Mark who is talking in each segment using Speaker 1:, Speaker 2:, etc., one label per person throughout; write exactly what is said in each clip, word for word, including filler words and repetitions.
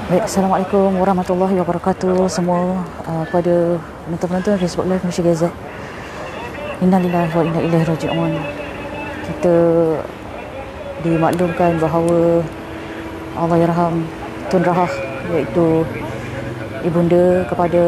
Speaker 1: Baik, Assalamualaikum warahmatullahi wabarakatuh semua uh, pada penonton-penonton Facebook Live Malaysia Gazette. Innalillahi wa inna ilaihi raji'un. Kita dimaklumkan bahawa Allahyarham Tun Rahah, iaitu ibunda kepada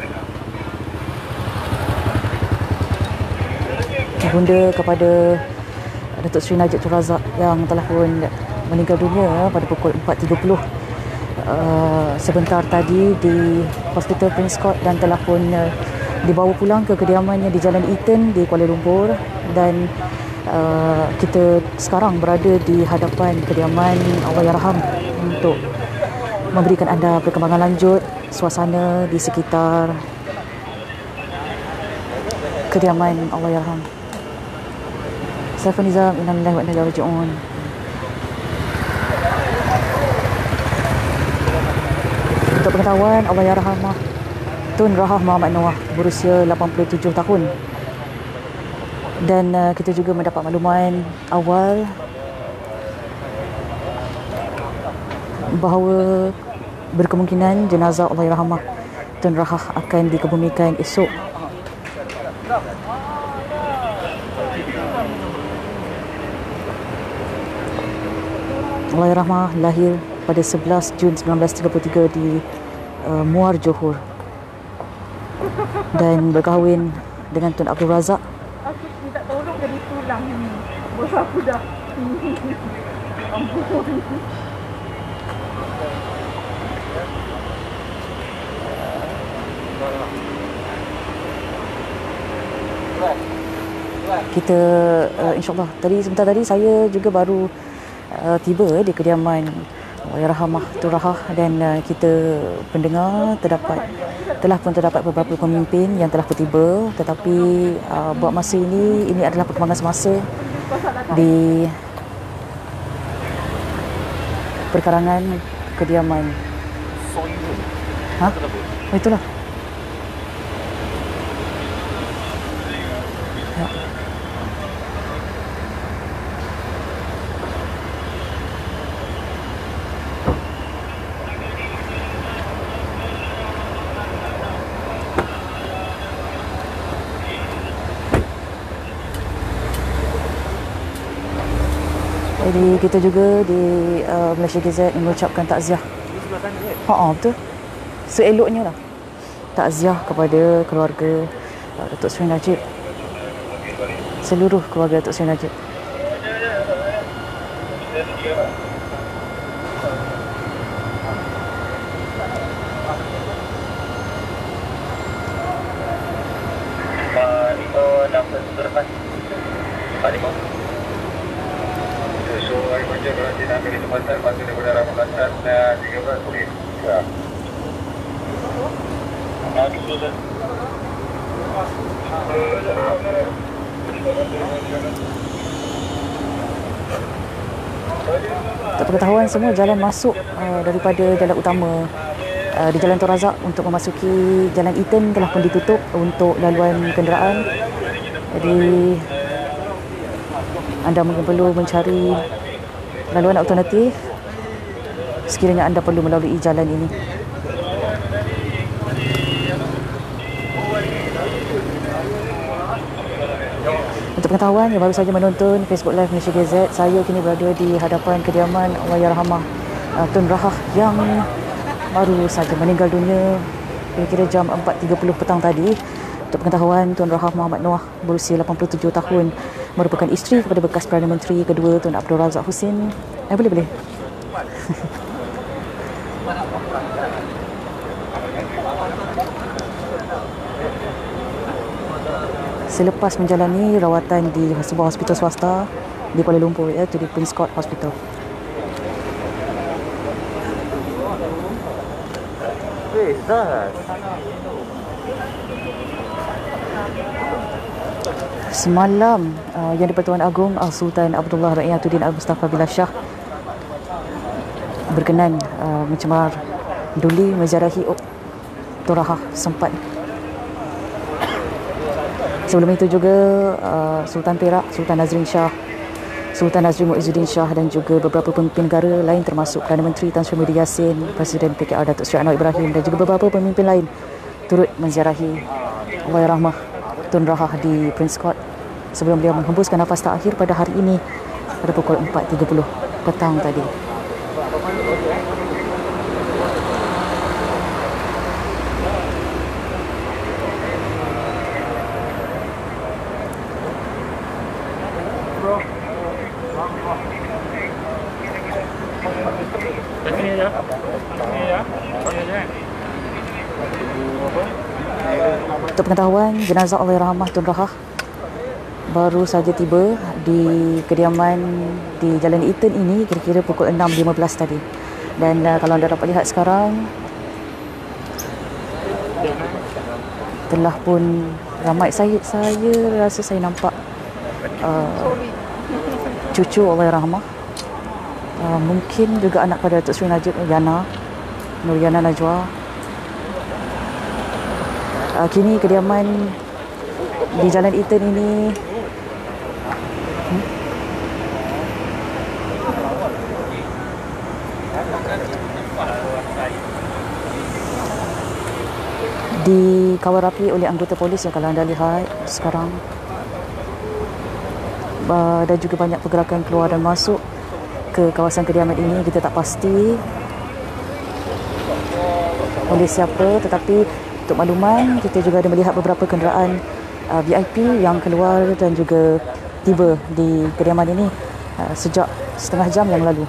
Speaker 1: ibunda kepada Datuk Seri Najib Tun Razak yang telah pun meninggal dunia pada pukul empat tiga puluh Uh, sebentar tadi di Hospital Prince Court dan telah pun uh, dibawa pulang ke kediamannya di Jalan Eaton di Kuala Lumpur, dan uh, kita sekarang berada di hadapan kediaman Allahyarham untuk memberikan anda perkembangan lanjut suasana di sekitar kediaman Allahyarham. Saiful Nizam, innalillahi wa inna ilaihi raji'un. Untuk pengetahuan, Allahyarham Tun Rahah Muhammad Noah berusia lapan puluh tujuh tahun. Dan uh, kita juga mendapat makluman awal bahawa berkemungkinan jenazah Allahyarham Tun Rahah akan dikebumikan esok. Allahyarham lahir pada sebelas Jun sembilan belas tiga puluh tiga di uh, Muar, Johor, dan berkahwin dengan Tun Abdul Razak.
Speaker 2: Aku minta tolong jadi tulang ni. Bos aku dah. Ampun.
Speaker 1: Kita uh, insyaAllah tadi sebentar tadi saya juga baru uh, tiba di kediaman Allahyarham Tun Rahah, dan uh, kita pendengar terdapat telah pun terdapat beberapa pemimpin yang telah bertiba, tetapi uh, buat masa ini ini adalah perkembangan semasa di perkarangan kediaman. Ha? Oh, itulah. Ya. Jadi kita juga di uh, Malaysia Gazette mengucapkan takziah. Ha, betul. Seeloknya lah. Takziah kepada keluarga uh, Datuk Seri Najib. Seluruh keluarga Datuk Seri Najib.
Speaker 3: Pak Niko dapat berlepas. Pak Niko. So, hari kerja kalau tidak ambil tempatan, masih daripada Ramadan dan tiga belas boleh. Ya. Nanti sudah.
Speaker 1: Untuk pengetahuan semua, jalan masuk uh, daripada jalan utama uh, di Jalan Tun Razak untuk memasuki Jalan Eaton telah pun ditutup untuk laluan kenderaan. Jadi anda mungkin perlu mencari laluan alternatif sekiranya anda perlu melalui jalan ini. Untuk pengetahuan yang baru saja menonton Facebook Live Malaysia Gazette, saya kini berada di hadapan kediaman Allahyarham uh, Tun Rahah yang baru saja meninggal dunia kira-kira jam empat tiga puluh petang tadi. Untuk pengetahuan, Tun Rahah Muhammad Noah berusia lapan puluh tujuh tahun, merupakan isteri kepada bekas Perdana Menteri kedua Tun Abdul Razak Husin. Eh, boleh boleh. Selepas menjalani rawatan di sebuah hospital swasta di Kuala Lumpur, iaitu di Prince Court Hospital.
Speaker 3: Eh, dah.
Speaker 1: Semalam, uh, Yang di-Pertuan Agong Al-Sultan Abdullah Rakyatuddin Al-Mustafa Billah Shah berkenan uh, mencemar duli menziarahi Tun Rahah sempat. Sebelum itu juga uh, Sultan Perak, Sultan Nazrin Shah Sultan Nazri Muizzuddin Shah dan juga beberapa pemimpin negara lain termasuk Perdana Menteri Tan Sri Muhyiddin Yassin, Presiden P K R Datuk Seri Anwar Ibrahim dan juga beberapa pemimpin lain turut menziarahi Allahyarhamah Tun Rahah di Prince Court sebelum beliau menghembuskan nafas terakhir pada hari ini pada pukul empat tiga puluh petang tadi. Untuk pengetahuan, jenazah Allahyarhamah Tun Rahah baru saja tiba di kediaman di Jalan Eaton ini kira-kira pukul enam lima belas tadi. Dan uh, kalau anda dapat lihat sekarang, telah pun ramai. Saya saya rasa saya nampak uh, cucu Allahyarhamah, uh, mungkin juga anak pada Datuk Seri Najib, Yana Nur Yana Najwa. Uh, kini kediaman di Jalan Eaton ini hmm? dikawal rapi oleh anggota polis yang kalau anda lihat sekarang. Uh, dan juga banyak pergerakan keluar dan masuk ke kawasan kediaman ini. Kita tak pasti oleh siapa, tetapi untuk makluman, kita juga ada melihat beberapa kenderaan uh, V I P yang keluar dan juga tiba di kediaman ini uh, sejak setengah jam yang lalu.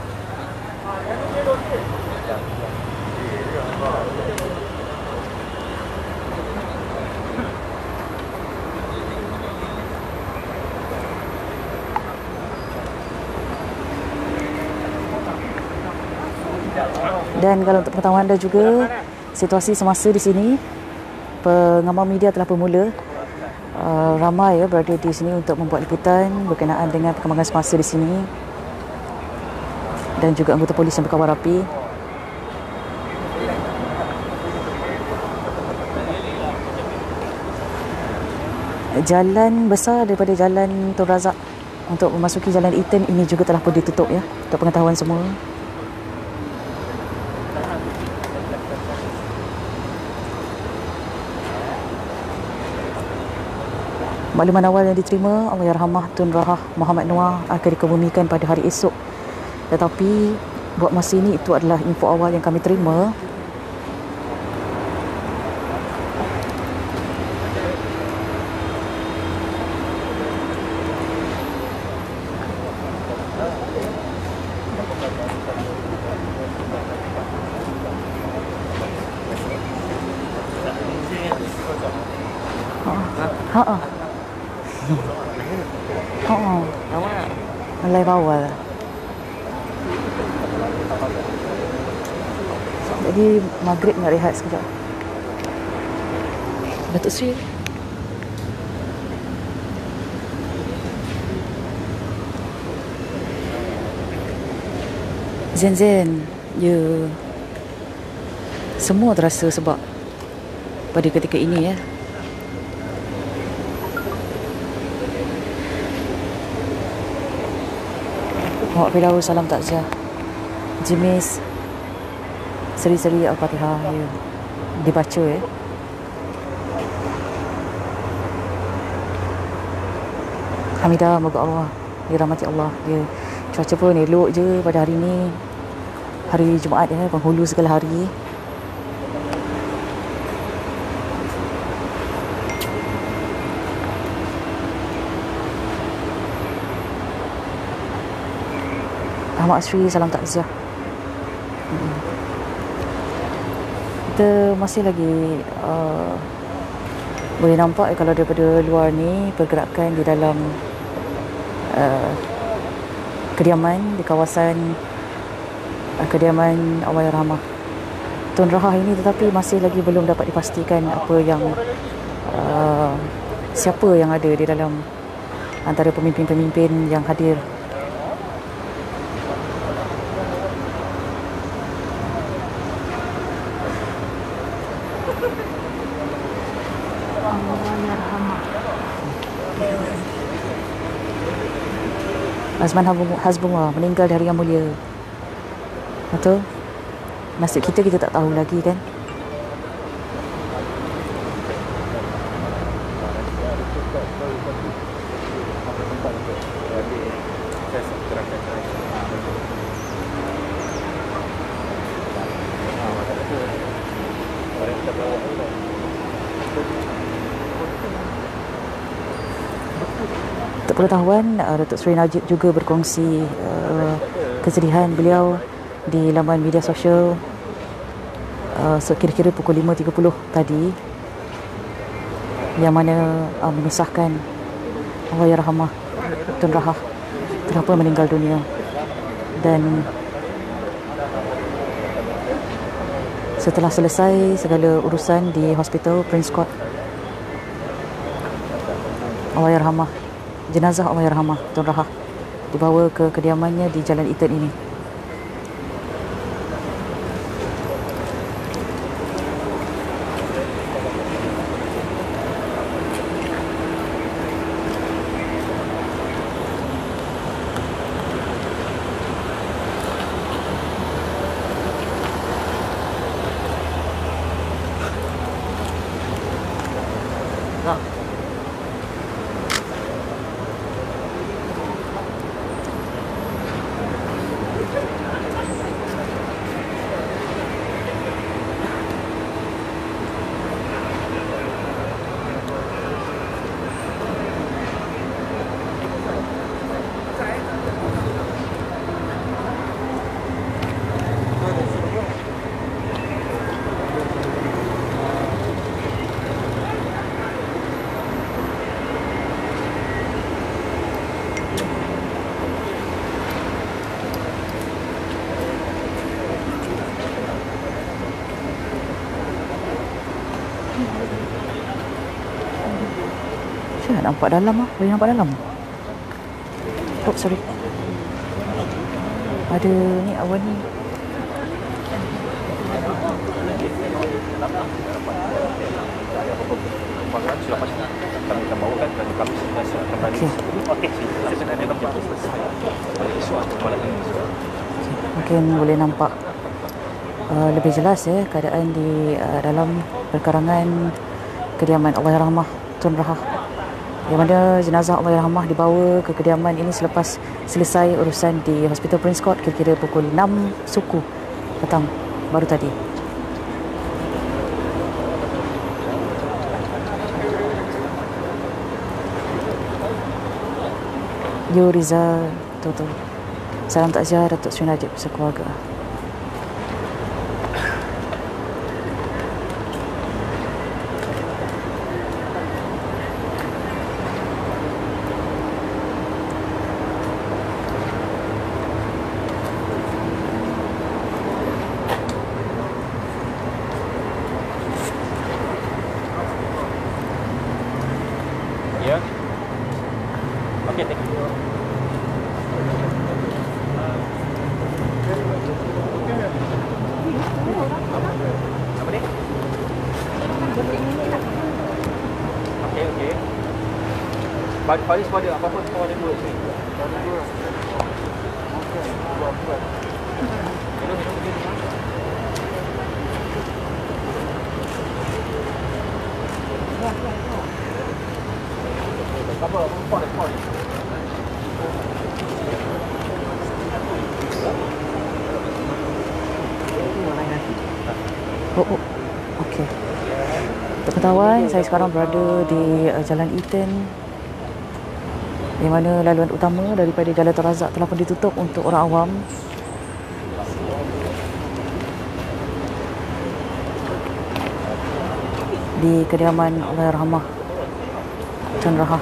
Speaker 1: Dan kalau untuk pengetahuan anda juga, situasi semasa di sini, pengamal media telah bermula uh, ramai ya berada di sini untuk membuat liputan berkenaan dengan perkembangan semasa di sini, dan juga anggota polis yang berkawal rapi. Jalan besar daripada Jalan Tun Razak untuk memasuki Jalan Eaton ini juga telah pun ditutup ya, untuk pengetahuan semua. Makluman awal yang diterima, Allahyarhamah Tun Rahah Muhammad Noor akan dikebumikan pada hari esok. Tetapi buat masa ini itu adalah info awal yang kami terima. Ha ah. Oh, Malay bawal. Jadi maghrib nak rehat sekejap. Datuk Seri. Zen Zen, ya. Semua terasa sebab pada ketika ini ya. Muhammad Firdaus salam takziah. Jimis seri-seri Al-Fatihah ya, dibaca ya. Hamidah, moga Allah dirahmati Allah ya. Cuaca pun elok je pada hari ni, hari Jumaat ya, penghulu segala hari. Ahmad Asri salam takziah. Hmm. Kita masih lagi uh, boleh nampak eh, kalau daripada luar ni pergerakan di dalam uh, kediaman di kawasan uh, kediaman Allahyarhamah Tun Rahah ini, tetapi masih lagi belum dapat dipastikan apa yang uh, siapa yang ada di dalam antara pemimpin-pemimpin yang hadir. Azman Hasbullah meninggal di hari yang mulia. Betul? Nasib kita kita tak tahu lagi kan. Untuk pengetahuan, uh, Datuk Seri Najib juga berkongsi uh, kesedihan beliau di laman media sosial uh, sekira-kira pukul lima tiga puluh tadi, yang mana uh, mengesahkan Allahyarhamah Tun Rahah telah pun meninggal dunia. Dan setelah selesai segala urusan di Hospital Prince Court, Allahyarhamah, jenazah Allahyarhamah Tun Rahah dibawa ke kediamannya di Jalan Eaton ini. Saya nampak dalam ah, boleh nampak dalam. Oh, sorry. Ada ni awan ni. Okey. Mungkin boleh nampak uh, lebih jelas ya keadaan di uh, dalam perkarangan kediaman Allahyarhamah Tun Rahah, yang mana jenazah Allahyarhamah dibawa ke kediaman ini selepas selesai urusan di Hospital Prince Court kira-kira pukul enam suku petang baru tadi. Yo Rizal, Toto. Salam takziah Datuk Seri Najib sekeluarga.
Speaker 4: Ya. Okey, thank you. Apa ni? Okey, okey. Paris pada apa-apa semua ada dua sini. Ada dua. Okey, buat-buat. Minum, minum, minum. Apa? Apa ni? Apa ni?
Speaker 1: Oh, oh. Okey. Untuk pengetahuan, saya sekarang berada di uh, Jalan Eaton, di mana laluan utama daripada Jalan Tun Razak telah pun ditutup untuk orang awam. Di kediaman Allahyarhamah Tun Rahah.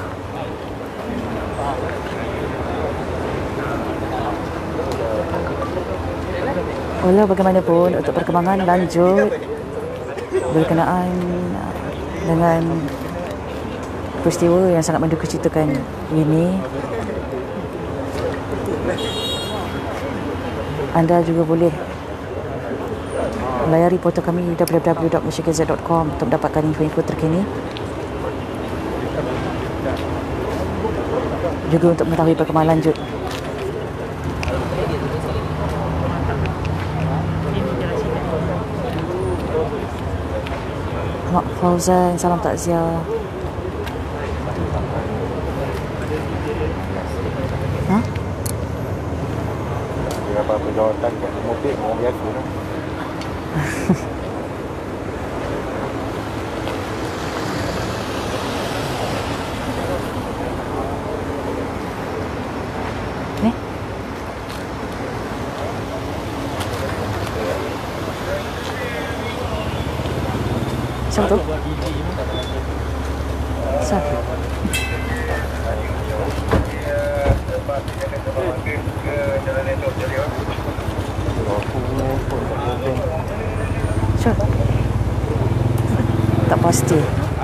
Speaker 1: Walau bagaimanapun, untuk perkembangan lanjut berkenaan dengan peristiwa yang sangat mendukacitakan ini, anda juga boleh layari portal kami w w w dot malaysia gazette dot com untuk mendapatkan info-info terkini, juga untuk mengetahui perkembangan lanjut Mak Fauzan, salam takziah. Ha?
Speaker 3: Dia apa-apa jawatan kat mobil orang biasa lah.
Speaker 1: Ni? Siapa tu? Siapa? Siapa? Tak pasti.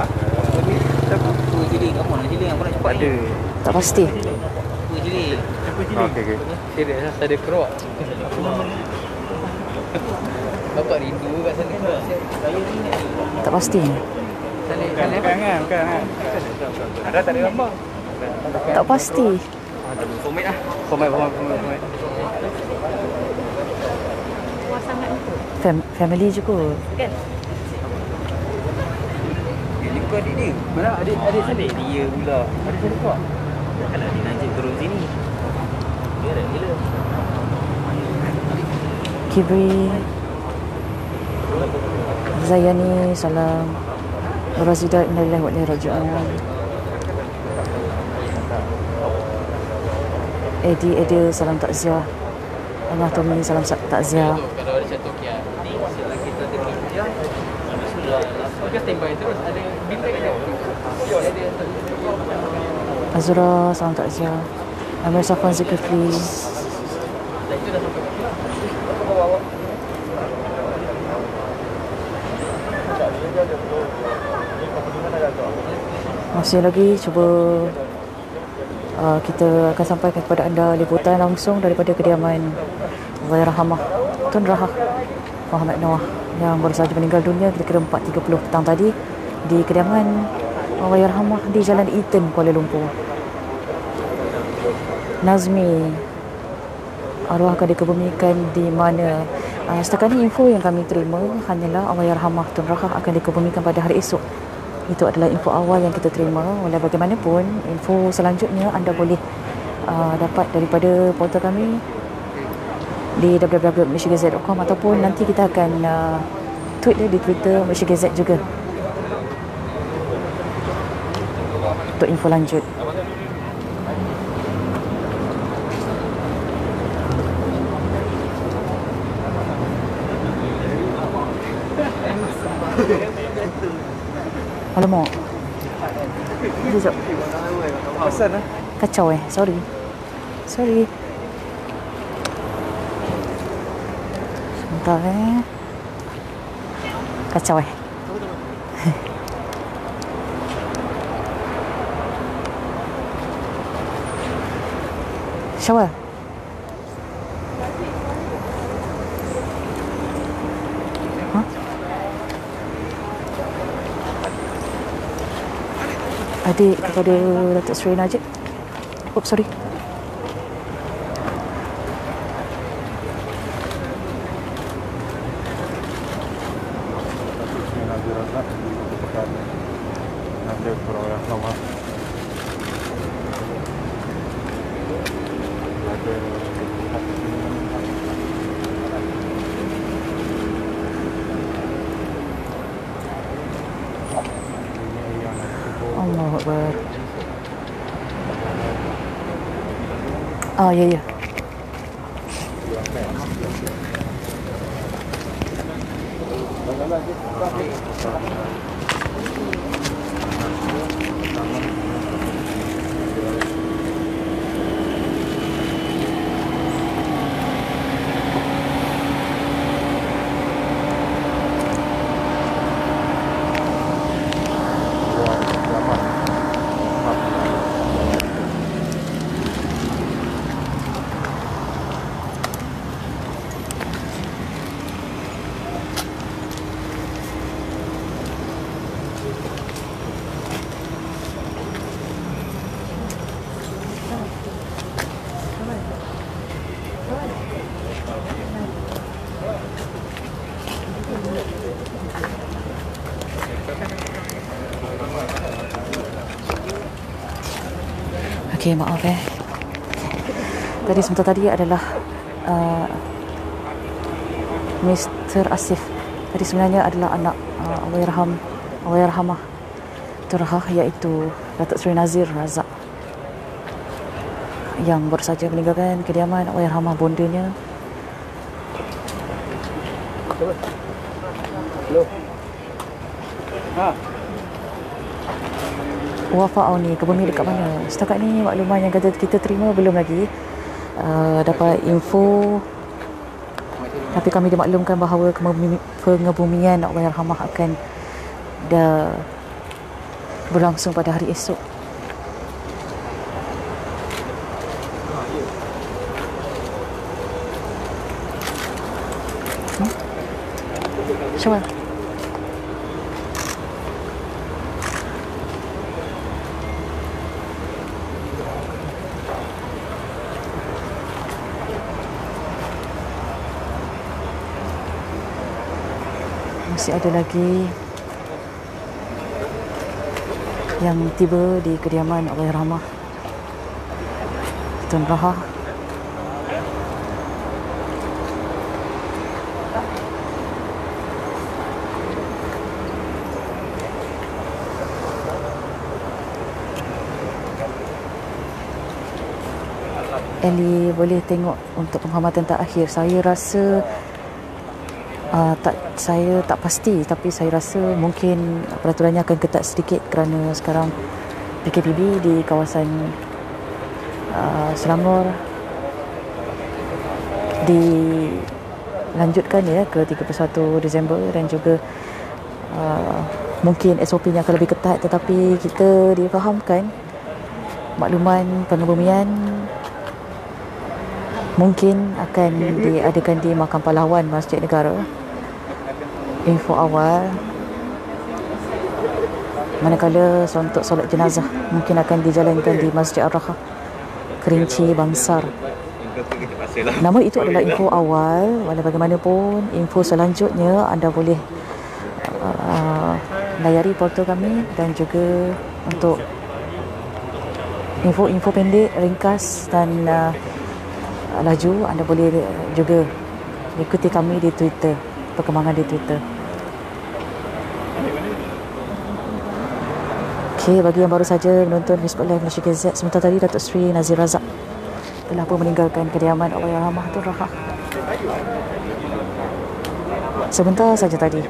Speaker 4: Tu jeli, kamu nak jeli, aku nak cepat ada.
Speaker 1: Tak pasti.
Speaker 4: Tu jeli.
Speaker 3: Okey okey.
Speaker 4: Serius lah, saya ada keruak. Bapak rindu kat sana. Saya ni nak.
Speaker 1: Tak pasti.
Speaker 4: Bukan, bukan kan, bukan kan. Ada tak ada gambar?
Speaker 1: Tak pasti.
Speaker 4: Format lah. Format, format, format, format.
Speaker 2: Wah, sangat itu.
Speaker 1: Fam- family je kot.
Speaker 2: Kan?
Speaker 4: Ini kau adik dia. Mana adik adik sana? Dia pula. Adik sana kau. Kalau adik Najib turun sini. Dia dah gila.
Speaker 1: Kibri Zayani, salam. Razida, innalillahi wa inna ilaihi raji'un. Edi, Edi, salam takziah. Allah Tommy, salam takziah.
Speaker 4: Kalau ada satu kia, ni setelah kita tengok dia, sudah kita standby terus ada bintang ada. Ada
Speaker 1: Azura, salam takziah. Amir Safwan Zulkifli.
Speaker 4: itu dah sampai.
Speaker 1: Masih lagi cuba uh, kita akan sampaikan kepada anda liputan langsung daripada kediaman Allahyarhamah Tun Rahah Muhammad Noah yang baru sahaja meninggal dunia kira-kira empat tiga puluh petang tadi di kediaman Allahyarhamah di Jalan Eaton, Kuala Lumpur. Nazmi, arwah akan dikebumikan di mana? Uh, setakat ini info yang kami terima hanyalah Allahyarhamah Tun Rahah akan dikebumikan pada hari esok. Itu adalah info awal yang kita terima. Walau bagaimanapun, info selanjutnya anda boleh uh, dapat daripada portal kami di w w w dot malaysia gazette dot com ataupun nanti kita akan uh, tweet dia di Twitter Malaysia Gazette juga untuk info lanjut. Alamak. Sekejap.
Speaker 4: Pesan lah.
Speaker 1: Kacau eh. Sorry. Sorry. Sebentar eh. Kacau eh. Syawal. Huh? Adik kepada Datuk Seri Najib. Oh, sorry.
Speaker 3: Ada program lama. Ada
Speaker 1: Allahu Akbar. Ah, ya, ya. Okey, maaf eh. Tadi sebentar tadi adalah uh, Mister Asif. Tadi sebenarnya adalah anak uh, Allahyarham Allahyarhamah Terhah, iaitu Datuk Seri Nazir Razak, yang baru saja meninggalkan kediaman Allahyarhamah bondanya.
Speaker 4: Hello. Ha.
Speaker 1: Wafat ni kebumi dekat mana? Setakat ni makluman yang kata kita terima belum lagi uh, dapat info, tapi kami dimaklumkan bahawa kemumi- pengebumian Allahyarhamah akan dah berlangsung pada hari esok. Hmm? Syawal. Masih ada lagi yang tiba di kediaman Allahyarhamah Tun Rahah. Ellie boleh tengok untuk pengamatan terakhir. Saya rasa Uh, tak, saya tak pasti, tapi saya rasa mungkin peraturannya akan ketat sedikit kerana sekarang P K P B di kawasan uh, Selangor dilanjutkan ya ke tiga puluh satu Disember, dan juga uh, mungkin S O P-nya akan lebih ketat, tetapi kita difahamkan makluman pengebumian mungkin akan diadakan di Makam Pahlawan Masjid Negara. Info awal, manakala untuk solat jenazah mungkin akan dijalankan di Masjid Ar-Raha, Kerinci, Bangsar. Namun itu adalah info awal. Walau bagaimanapun, info selanjutnya anda boleh uh, layari portal kami, dan juga untuk info-info pendek, ringkas dan uh, laju, anda boleh juga ikuti kami di Twitter, perkembangan di Twitter. Okey, bagi yang baru saja menonton Facebook Live Malaysia K Z, sebentar tadi Datuk Seri Nazir Razak telah pun meninggalkan kediaman Allahyarhamah Tun Rahah. Sebentar saja tadi.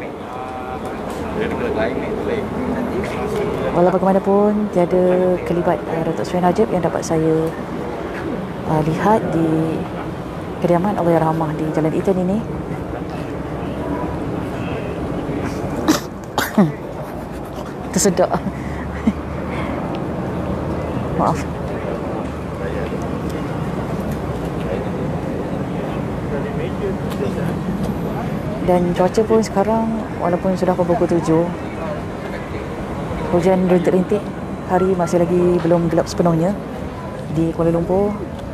Speaker 1: Walau bagaimanapun, tiada kelibat uh, Datuk Seri Najib yang dapat saya uh, lihat di kediaman Allahyarhamah di Jalan Iten ini. Tersedak. Maaf. Dan cuaca pun sekarang, walaupun sudah pukul tujuh, hujan rintik-rintik, hari masih lagi belum gelap sepenuhnya di Kuala Lumpur.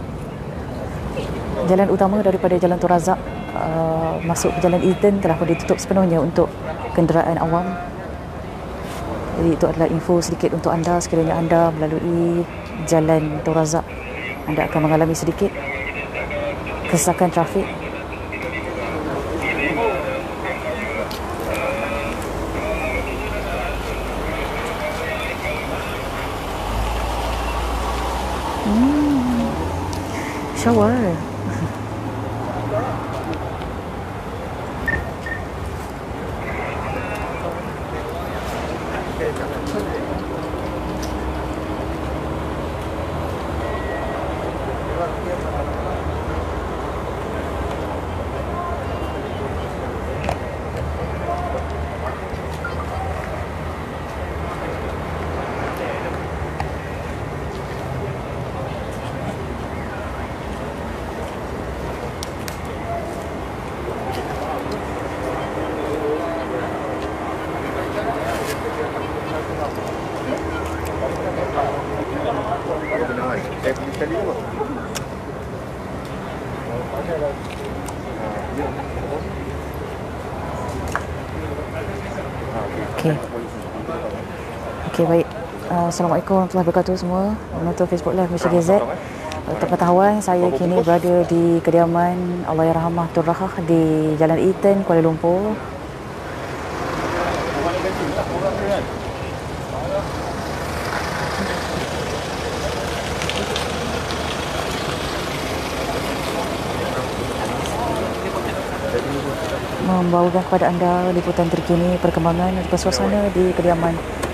Speaker 1: Jalan utama daripada Jalan Tun Razak uh, masuk ke Jalan Iten telah pun ditutup sepenuhnya untuk kenderaan awam. Jadi itu adalah info sedikit untuk anda sekiranya anda melalui Jalan Tun Razak, anda akan mengalami sedikit kesesakan trafik. Hmm, shower. Okey. Okey, baik. Uh, Assalamualaikum warahmatullahi wabarakatuh semua. Menonton Facebook Live Malaysia Gazette. Untuk pengetahuan, saya kini berada di kediaman Allahyarhamah Tun Rahah di Jalan Eaton, Kuala Lumpur. Membawakan kepada anda liputan terkini perkembangan dan suasana di kediaman.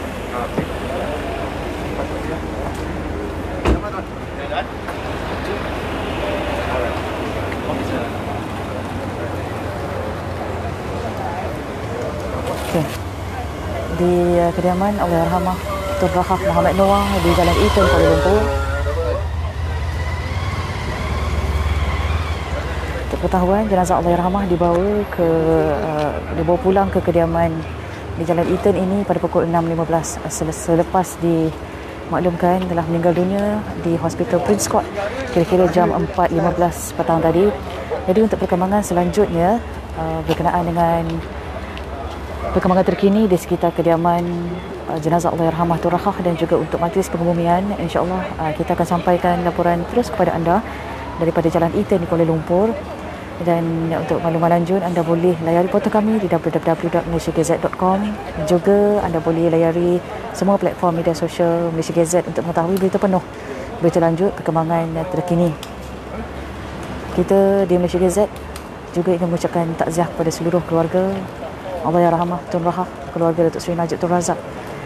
Speaker 1: Okay. Di uh, kediaman Allahyarhamah Tun Rahah Muhammad Noah di Jalan Eaton, Kuala Lumpur. Untuk pengetahuan, jenazah Allahyarhamah dibawa ke uh, dibawa pulang ke kediaman di Jalan Eaton ini pada pukul enam lima belas selepas dimaklumkan telah meninggal dunia di Hospital Prince Court kira-kira jam empat lima belas petang tadi. Jadi untuk perkembangan selanjutnya uh, berkenaan dengan perkembangan terkini di sekitar kediaman uh, jenazah Allahyarhamah Tun Rahah dan juga untuk majlis pengebumian, insya-Allah uh, kita akan sampaikan laporan terus kepada anda daripada Jalan Eaton di Kuala Lumpur. Dan untuk makluman lanjut, anda boleh layari portal kami di w w w dot malaysia gazette dot com. Juga anda boleh layari semua platform media sosial Malaysia Gazette untuk mengetahui berita penuh, berita lanjut, perkembangan terkini. Kita di Malaysia Gazette juga ingin mengucapkan takziah kepada seluruh keluarga Allahyarhamah Tun Rahah, keluarga Datuk Seri Najib Tun Razak.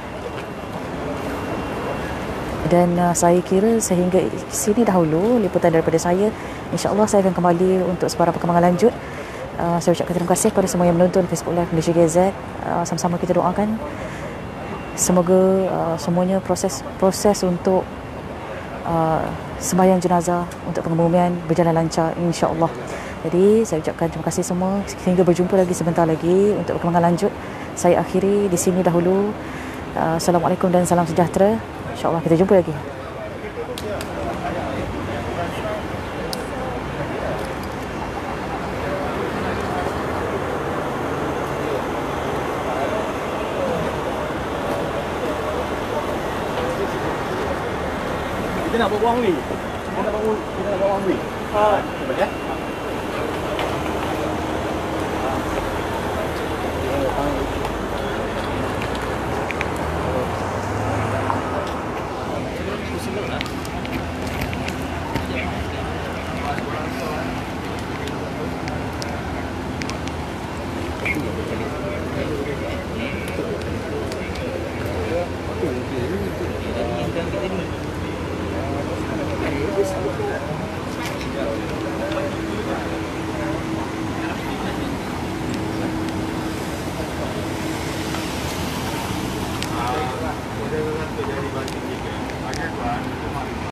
Speaker 1: Dan uh, saya kira sehingga sini dahulu liputan daripada saya. InsyaAllah saya akan kembali untuk sebarang perkembangan lanjut. Uh, saya ucapkan terima kasih kepada semua yang menonton Facebook Live Malaysia Gazette. Uh, sama-sama kita doakan semoga uh, semuanya proses proses untuk uh, sembahyang jenazah untuk pengebumian berjalan lancar, insya-Allah. Jadi saya ucapkan terima kasih semua. Sehingga berjumpa lagi sebentar lagi untuk perkembangan lanjut. Saya akhiri di sini dahulu. Uh, Assalamualaikum dan salam sejahtera. InsyaAllah kita jumpa lagi.
Speaker 4: Kita nak buat one way. Kita nak buat kita nak buat one way. Ha, cuba ya. Ah.